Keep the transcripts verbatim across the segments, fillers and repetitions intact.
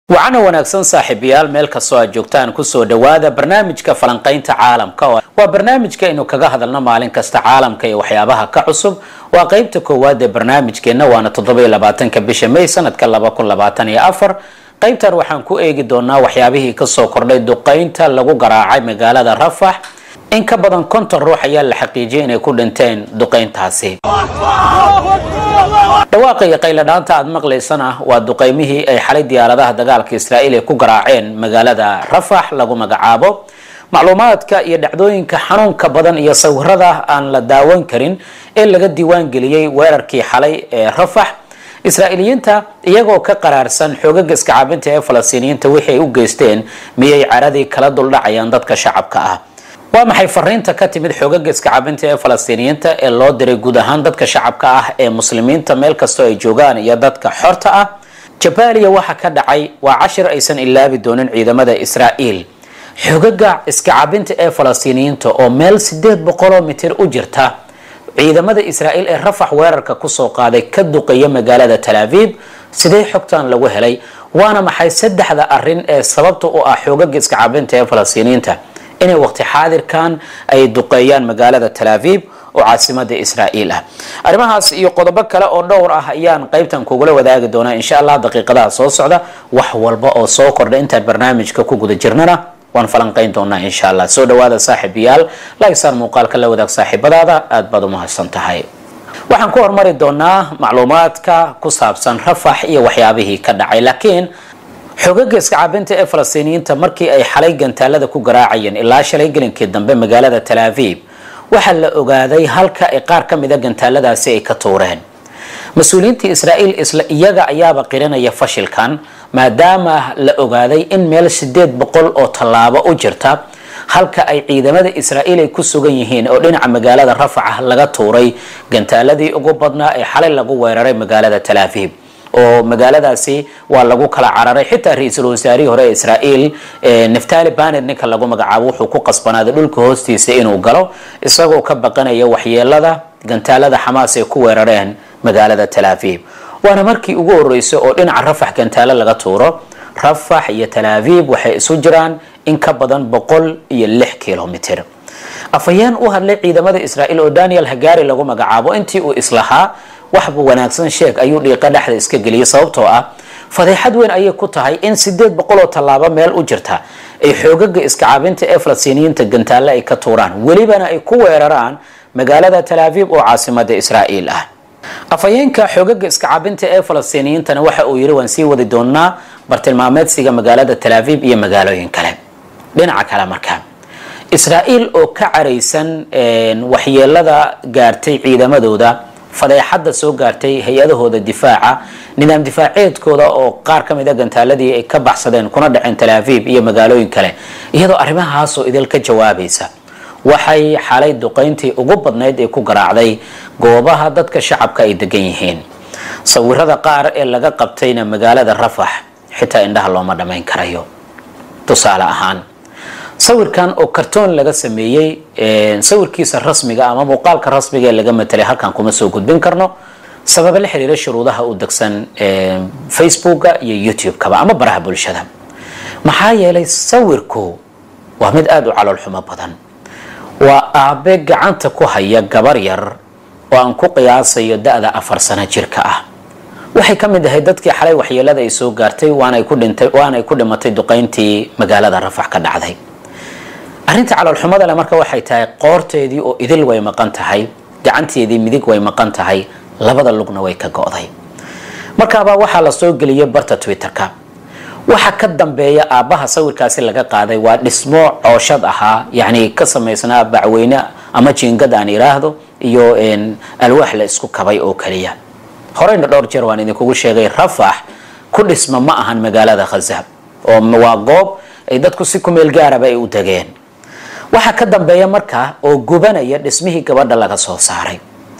وعنا وناكسن صاحبيال ميل كسو joogtaan ku soo dhawaada barnaamijka falanqaynta caalamka waa barnaamijka inuu kaga hadalno maalin kasta caalamka iyo waxyaabaha ka cusub waa qaybta koowaad ee barnaamijkeena waana toddoba iyo labaatanka bisha May sanadka laba kun labaatan iyo afar qaybtan waxaan ku eegi doonaa waxyaabihii ka soo kordhay duqeynta lagu garaacay magaalada Rafah in ka badan konton ruux ayaa la xaqiijiyay inay ku dhinteen duqeyntaasi dhawaaqay qayladhaanta aad maqlaysana waa duqeymihii ay xalay diyaaradaha dagaalka Israa'iil ay ku garaaceen magaalada Rafah lagu magacaabo macluumaadka iyo dhacdooyinka xanuunka badan iyo sawirada aan la daawan karin ee laga diiwaan geliyay weerarkii xalay ee Rafah Israa'iiliyiinta iyagoo ka qaraarsan xoogagga iska caabinta ee Falastiiniyiinta wixii ay u geysteen miyay caradii kala duldhacayaan dadka shacabka ah waa maxay fariinta ka timid xoogagga iska caabinta ee Falastiiniyiinta ee loo diray guud ahaan dadka shacabka ah ee muslimiinta meel kasta ay joogaan iyo dadka xorta ah Jabaaliya waxa ka dhacay waa cashir aysan ilaabi doonin ciidamada Israa'iil xoogagga iska caabinta ee Falastiiniyiinta oo meel sideed boqol mitir u jirta ciidamada Israa'iil ee Rafah weerarka ku soo qaaday ka duqeeya magaalada Tel Aviv sidee xogtaan lagu helay waana maxay saddexda arrin ee sababta u ah xoogagga iska caabinta ee Falastiiniyiinta inay waqti xaadirkan ay duqeeyaan magaalada Tel Aviv oo caasimada Israa'iil ah arimahaas iyo qodobo kale oo dhowr ah ayaan qaybtan kugula wadaagi doonaa insha Allah daqiiqadaha soo socda wax walba oo soo kordha inta barnaamijka ku guda jirnana waan falanqayn doonaa insha Allah soo dhawaada saaxiibayaal like-saan muuqaalka la wadaag saaxiibadaada aad baad u mahadsan tahay waxaan ku hormari doonaa macluumaadka ku saabsan Rafah iyo waxyaabihii ka dhacay laakiin xoogagga iska caabinta ee Falastiiniyiinta markii ay xalay gantaalada ku garaacayeen ilaa shalay gelinkii dambe magaalada Tel Aviv waxa la ogaaday halka ay qaar ka mid ah gantaaladaasi ay ka tuureen mas'uuliyiinta Israa'iil isla iyaga ayaaba qiranaya fashilkan maadaama la ogaaday in meel sideed boqol oo tallaabo u jirta halka ay ciidamada Israa'iil ay ku sugan yihiin oo dhinaca magaalada Rafah laga tuuray gantaaladii ugu badnaa ee xalay lagu weeraray magaalada Tel Aviv oo magaaladaasi waa lagu kala cararay xitaa ra'iisul wasaarihii hore ee Israa'iil Naftali Bennett ninka lagu magacaabo wuxuu ku qasbanaaday dhulka hoostiisa inuu galo isagoo ka baqanaya waxyeelada gantaalada Hamas ee ku weerareen magaalada Tel Aviv waana markii ugu horeysay oo dhinaca Rafah gantaalo laga tuuro Rafah iyo Tel Aviv waxay isu jiraan in ka badan boqol iyo lix kiiloomitir afayeen u hadlay ciidamada Israa'iil oo Daniel Hagari lagu magacaabo intii uu islahaa waxba wanaagsan sheeg ayuu dhiiqa dhaxda iska galiyay sababtoo ah fadeexad weyn ayay ku tahay in sideed boqol oo tallaabo meel u jirta ay xoogagga iska caabinta ee Falastiiniyiinta gantaalo ay ka tuuraan walibana ay ku weeraraan magaalada Tel Aviv oo caasimada Israa'iil ah afayeenka xoogagga iska caabinta ee Falastiiniyiintana waxa uu yiri waan sii wadi doonaa bartilmaameedsiga magaalada Tel Aviv iyo magaalooyin kale dhinaca kale markaa Israa'iil oo ka careysan waxyeelada gaartay ciidamadooda fadeexada soo gaartay hay'adahooda difaaca nidaam difaaceedkooda oo qaar ka mid ah gantaaladii ay ka baxsadeen kuna dhaceen Tel Aviv iyo magaalooyin kale iyadoo arrimahaas oo idil ka jawaabaysa waxay xalay duqeyntii ugu badnayd ee ku garaacday goobaha dadka shacabka ay degan yihiin sawirada qaar ee laga qabtayna magaalada Rafah xitaa indhaha looma dhameyn karayo tusaale ahaan sawirkan oo kartoon laga sameeyay sawirkiisa rasmiga ama muuqaalka rasmiga ee laga matalay halkan kuma soo gudbin karno sabab la xiriira shuruudaha u dagsan Facebook iyo YouTube kaba ama baraha bulshada maxaa yeelay sawirku waa mid aad u calool xumo badan waa aabe gacanta ku haya gabar yar oo aan ku qiyaasayo da'da afar sano jirka ah waxay ka mid ahayd dadkii xalay waxyeelada ay soo gaartay waana ay ku dhintay waana ay ku dhimatay duqeyntii magaalada Rafah ka dhacday arinta calool xumada la marka waxay tahay qoorteedii oo idil way maqan tahay gacanteedii midig way maqan tahay labada lugna way ka go'day markaaba waxa la soo galiyay barta Twitter-ka waxa ka dambeeya aabaha sawirkaasi laga qaaday waa dhismo cooshad ahaa yaani ka sameysnaa bacweyne ama jiingad aan iraahdo iyo in alwaax la isku kabay oo kaliya horeyna dhowr jeer waan idinku sheegay Rafah ku dhisma ma ahan magaalada Gaza oo waa goob ay dadku si ku meel gaaraba ay u tageen waxa ka dambeeya markaa oo gubanaya dhismihii gabadha laga soo saaray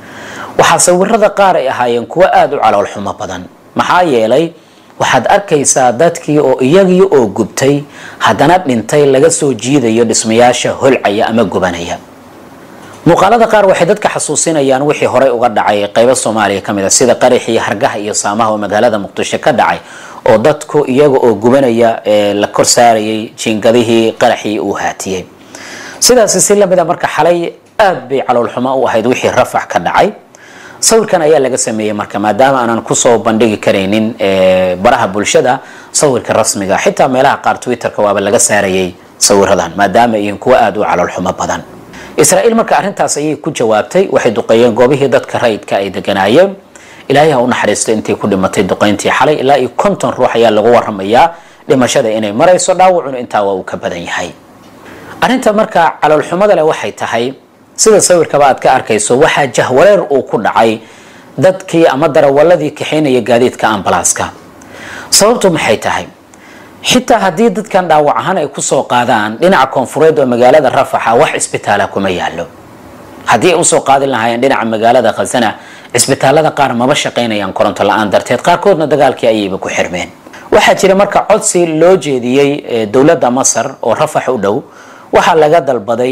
waxa sawirada qaar ay ahaayeen kuwa aad u calool xumo badan maxaa yeelay waxaad arkaysaa dadkii oo iyagii oo gubtay haddana dhintay laga soo jiidayo dhismayaasha holcaya ama gubanaya muuqaalada qaar waxay dadka xasuusinayaan wixii hore uga dhacay qaybo Soomaaliya kamid ah sida qaraxii hargaha iyo saamaha oo magaalada Muqdisho ka dhacay oo dadku iyaga oo gubanaya la kor saarayay jiingadihii qaraxii uu haatiyay sidaas si lamida marka xalay aad bay calool xumo u ahayd wixii Rafax ka dhacay sawirkan ayaa laga sameeyay marka maadaama aanan ku soo bandhigi kareynin baraha bulshada sawirka rasmiga xitaa meelaha qaar Twitter-ka waaba laga saarayay sawiradan maadaama ay kuwa aad u calool xumo badan Israa'iil marka arintaas ayay ku jawaabtay waxay duqeeyeen goobihii dadka rayidka ay deganaayeen ilaahay ha u naxariisto intii ku dhimatay duqeyntii xalay ilaa iyo konton ruux ayaa lagu waramayaa dhimashada inay marayso dhaawacuna intaa waa uu ka badan yahay arinta marka calool xumada leh waxay tahay sida sawirkaba aad ka arkayso waxa jahwareer uu ku dhacay dadkii ama darawaladii kaxeynaya gaadiidka ambalaaska sababtu maxay tahay xitaa haddii dadkan dhaawac ahaan ay ku soo qaadaan dhinaca koonfureed oo magaalada Rafax wax isbitaala kuma yaalo haddii ay u soo qaadin lahaayeen dhinaca magaalada Khazana isbitaalada qaar ma shaqeynayaan koronto la'aan darteed qaarkoodna dagaalkii ayayba ku xirmeen waxa jira marka codsi loo jeediyay dawladda Masar oo Rafax u dhow waxa laga dalbaday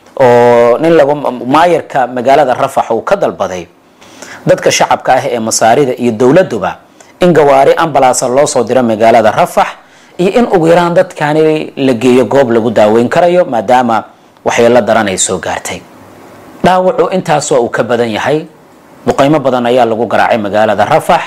oo nin lagu maayirka magaalada Rafax uu ka dalbaday dadka shacabka ah ee masaarida iyo dawladuba in gawaari ambalaas loo soo diro magaalada Rafax iyo in ugu yaraan dadkani la geeyo goob lagu daaweyn karayo maadaama waxyeello daran ay soo gaartay dhaawacu intaas waa uu ka badan yahay duqeymo badan ayaa lagu garaacay magaalada Rafax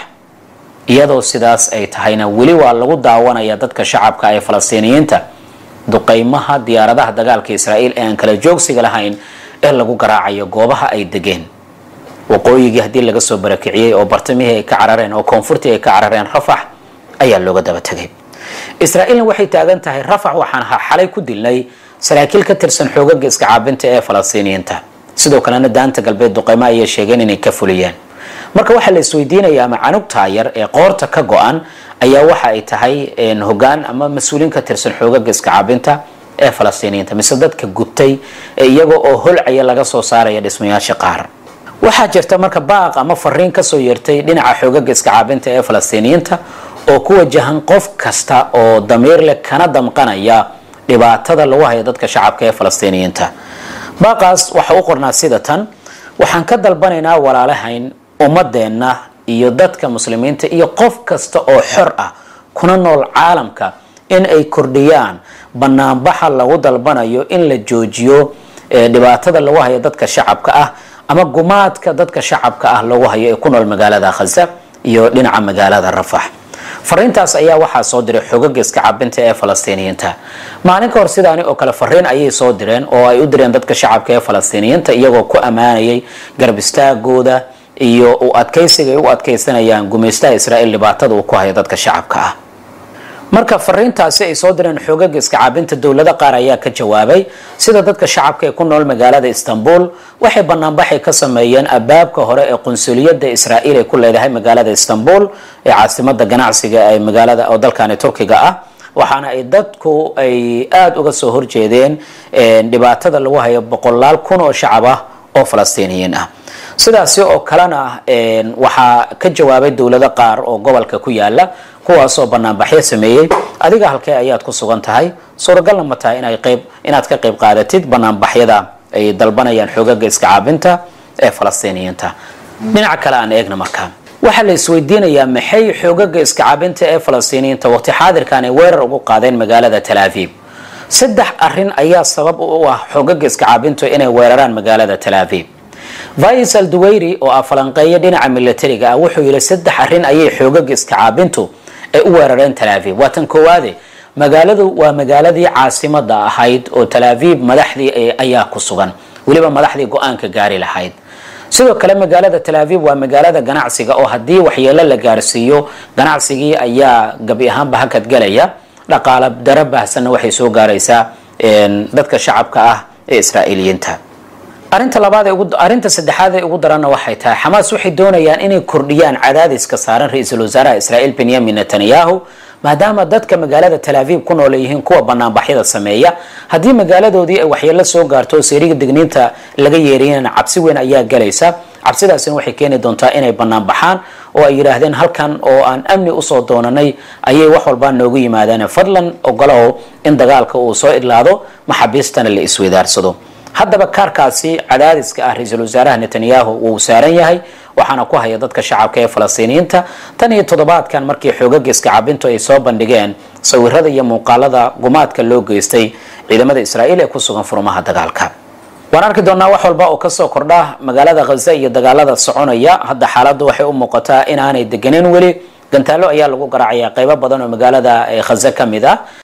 iyadoo sidaas ay tahayna wali waa lagu daawanaya dadka shacabka ee Falastiiniyiinta duqeymaha diyaaradaha dagaalka Israa'iil ee aan kala joogsiga lahayn ee lagu garaacayo goobaha ay degeen waqooyiga hadii laga soo barakiciyay oo bartamihii ay ka carareen oo koonfurtii ay ka carareen Rafax ayaa looga daba tagay Israa'iil waxay taagan tahay Rafax waxaan xalay ku dilnay saraakiil ka tirsan xoogagga iska caabinta ee Falastiiniyiinta sidoo kalena daanta galbeed duqeymo ay sheegeen inay ka fuliyeen marka waxa la isweydiinayaa macanugta yar ee qoorta ka go'an ayaa waxa ay tahay in hogaan ama mas'uuliin ka tirsan xoogagga iska caabinta ee Falastiiniyiinta mise dadka gubtay iyaga oo holcaya laga soo saaraya dhismayaasha qaar waxa jirta marka baaq ama fariin ka soo yeertay dhinaca xoogagga iska caabinta ee Falastiiniyiinta oo ku wajahan qof kasta oo damiir leh kana damqanaya dhibaatada lagu hayo dadka shacabka ee Falastiiniyiinta baaqaas waxa uu qornaa sida tan waxaan ka dalbanaynaa walaalahayn ummadeena iyo dadka muslimiinta iyo qof kasta oo xor ah kuna nool caalamka in ay kordhiyaan banaanbaxa lagu dalbanayo in la joojiyo dhibaatada lagu hayo dadka shacabka ah ama gumaadka dadka shacabka ah lagu hayo ee ku nool magaalada Gaza iyo dhinaca magaalada Rafax fariintaas ayaa waxa soo diray xoogagga iska caabinta ee Falastiiniyiinta maalinka hor sidaani oo kale fariin ayay soo direen oo ay u direen dadka shacabka ee Falastiiniyiinta iyagoo ku amaanayay garab istaagooda iyo u adkaysiga u adkaysanayaan gumaystaha Israa'iil dhibaatada uu ku hayo dadka shacabka ah marka fariintaasi ay soo direen xoogagga iska caabinta dawladda qaar ayaa ka jawaabay sida dadka shacabka ee ku nool magaalada Istanbul waxay banaanbaxay ka sameeyeen abaabka hore ee qunsuliyadda Israa'iil ee ku leedahay magaalada Istanbul ee caasimadda ganacsiga ee magaalada oo dalkan Turkiga ah waxaana ay dadku ay aad uga soo horjeedeen dhibaatada lagu hayo boqolaal kun oo shacab ah oo Falastiiniyiin ah sidaas oo kalena waxa ka jawaabay dawladda qaar oo gobolka ku yaala kuwaas oo banaanbaxyo sameeyay adiga halkee ayaad ku sugan tahay suuragalna ma tahay inay qayb inaad ka qayb qaadatid banaanbaxyada ay dalbanayaan xoogagga iska caabinta ee Falastiiniyiinta dhinaca kale aan eegna markaa waxa la isweydiinayaa maxay xoogagga iska caabinta ee Falastiiniyiinta waqti xaadirkan ay weerar ugu qaadeen magaalada Tel Aviv saddex arrin ayaa sabab u ah xoogagga iska caabinta inay weeraraan magaalada Tel Aviv Vice al-Duwayri oo afalanqeeya dhinaca militariga ah wuxuu yiri saddex arrin ayay xoogagga iska caabintu ay u weerareen Tel Aviv waatan koowaade magaaladu waa magaaladii caasimada ahayd oo Tel Aviv madaxdii ayaa ku sugan waliba madaxdii go'aanka gaari lahayd sidoo kale magaalada Tel Aviv waa magaalada ganacsiga oo hadii waxyeelo la gaarsiiyo ganacsigii ayaa gabi ahaanba hakad galaya dhaqaale darab baahsan waxay soo gaaraysaa dadka shacabka ah ee Israa'iiliyiinta arinta labaad ee ugu arinta saddexaad ee ugu daran waxay tahay Hamas waxay doonayaan inay kordhiyaan cadaadiska saaran ra'iisul wasaaraha Israa'iil Benjamin Netanyahu maadaama dadka magaalada Tel Aviv ku nool yihiin kuwa banaanbaxyada sameeya hadii magaaladoodii ay waxyeello soo gaarto seeriga digniinta laga yeeriyeen cabsi weyn ayaa galaysa cabsidaasina waxay keeni doontaa inay banaanbaxaan oo ay yiraahdeen halkan oo aan amni u soo doonanay ayay wax walba noogu yimaadeen fadlan ogolow in dagaalka uu soo idlaado maxabiistana la isweydaarsado haddaba kaarkaasi cadaadiska ah ra-iisul wasaaraha Netanyahu wuu saaran yahay waxaana ku haya dadka shacabka ee Falastiiniyiinta tan iyo toddobaadkan markii xoogagga iska cabintu ay soo bandhigeen sawirada iyo muuqaalada gumaadka loo geystay ciidamada Israa'iil ee ku sugan furmaha dagaalka. waan arki doonaa wax walba oo ka soo kordha magaalada Gaza iyo dagaalada soconaya. hadda xaaladdu waxay u muuqataa in aanay deganeen weli gantaalo ayaa lagu garaacaya qaybo badan oo magaalada Gaza ka mid ah